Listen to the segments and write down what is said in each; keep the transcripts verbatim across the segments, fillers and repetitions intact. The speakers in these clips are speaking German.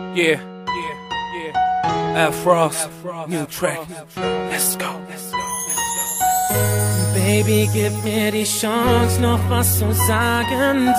Yeah, yeah, yeah. Afros, new track. Let's go. Baby, gib mir die Chance, noch was zu sagen,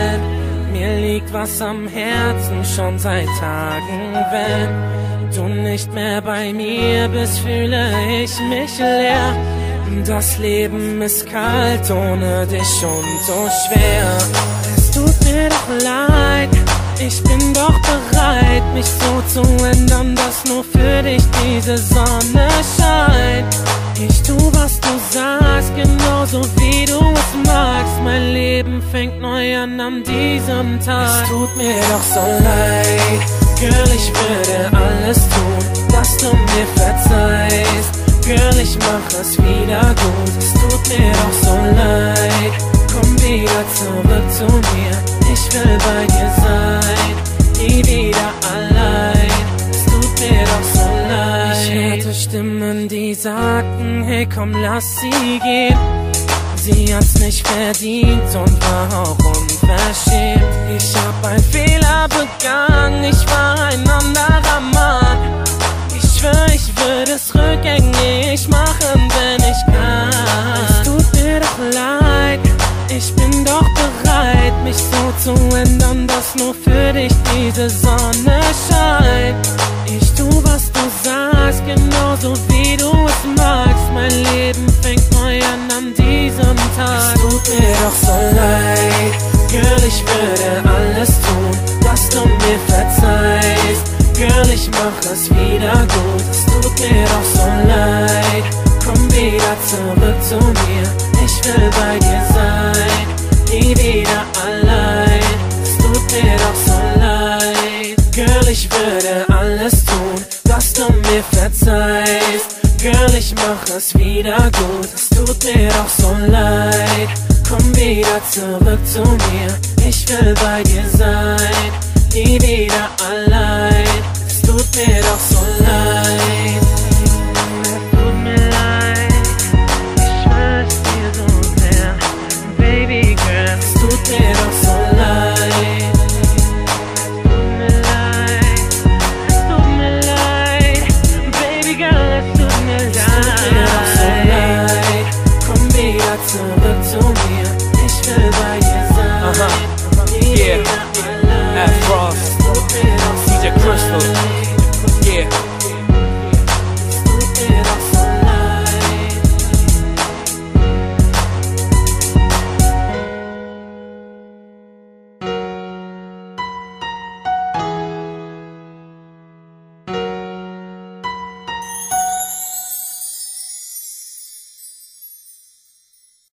denn mir liegt was am Herzen schon seit Tagen. Wenn du nicht mehr bei mir bist, fühle ich mich leer. Das Leben ist kalt ohne dich und so schwer. Es tut mir doch leid, ich bin doch bereit, mich so zu ändern, dass nur für dich diese Sonne scheint. Ich tu, was du sagst, genauso wie du es magst. Mein Leben fängt neu an an diesem Tag. Es tut mir doch so leid, Girl, ich würde alles tun, dass du mir verzeihst. Girl, ich mach es wieder gut, es tut mir doch so leid. Komm wieder zurück zu mir, ich will bei dir sein, nie wieder allein. Es tut mir doch so leid. Ich hörte Stimmen, die sagten, hey komm, lass sie gehen. Sie hat's nicht verdient und war auch unverschämt. Ich hab einen Fehler begangen, ich war ein anderer Mann. Ich schwör, ich würde es rückgängig machen, wenn ich kann. Es tut mir doch leid, ich bin doch bereit, mich so zu ändern, dass nur für dich diese Sonne scheint. Ich tu, was du sagst, genauso wie du es magst. Mein Leben fängt neu an an diesem Tag. Es tut mir doch so leid, Girl, ich würde alles tun, dass du mir verzeihst. Girl, ich mach es wieder gut, es tut mir doch so leid. Komm wieder zurück zu mir, ich will bei dir sein, nie wieder allein. Es tut mir doch so leid. Girl, ich würde alles tun, dass du mir verzeihst. Girl, ich mach es wieder gut, es tut mir doch so leid. Komm wieder zurück zu mir, ich will bei dir sein, nie wieder allein. Es tut mir doch so leid.